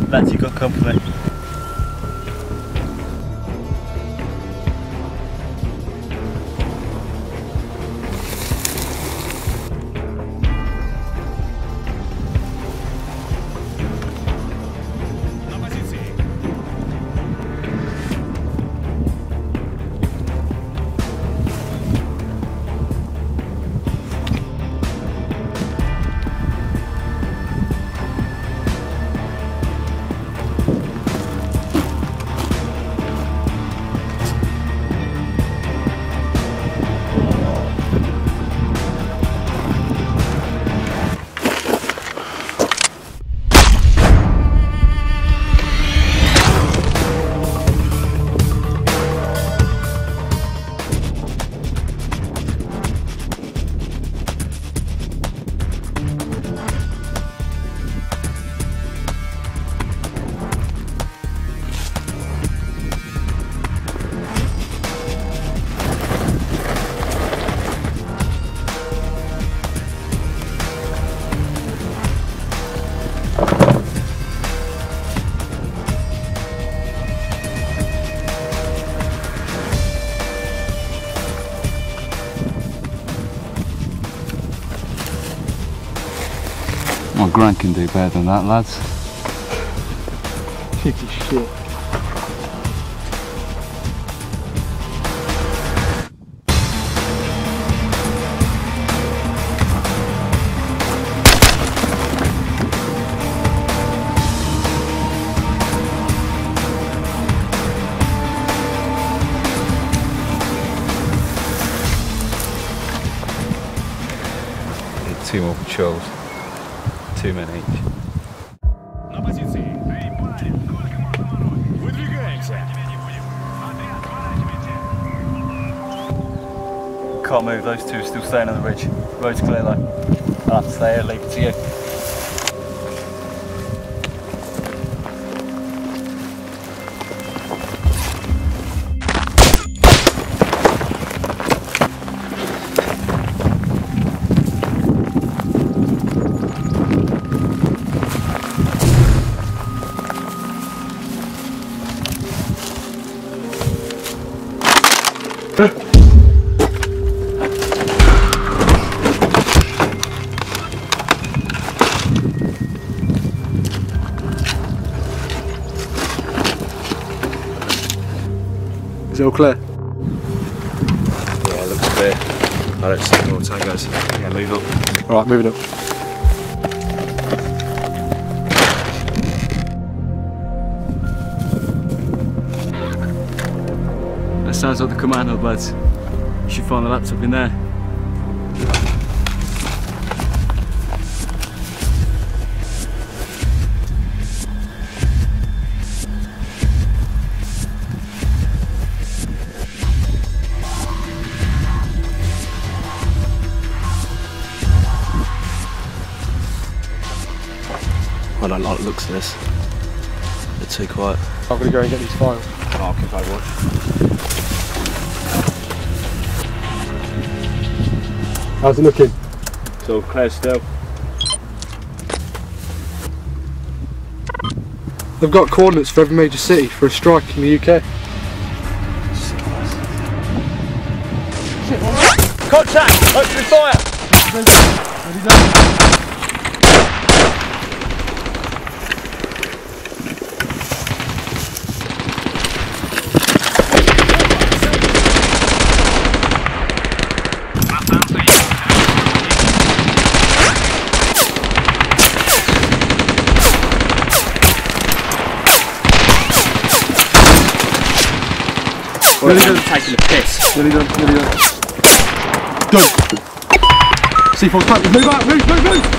Lads, you got company. My Grant can do better than that, lads. Shitty shit. Need 2 more patrols. 2 men each. На позиции. Выдвигаемся. Can't move, those two are still staying on the ridge. Road's clear though. I'll have to stay here, leave it to you. Is it all clear? Yeah, it looks clear. I don't see any more tangos. Yeah, move up. Alright, moving up. That sounds like the command hub, lads. You should find the laptop in there. I don't like the looks of this. They're too quiet. I'm gonna go and get these files. I'll keep overwatch. How's it looking? It's all clear still. They've got coordinates for every major city for a strike in the UK. Contact! Open fire! Ready done. Really done. Taking the piss. Really done, really done. Done. C4's back, move out, move!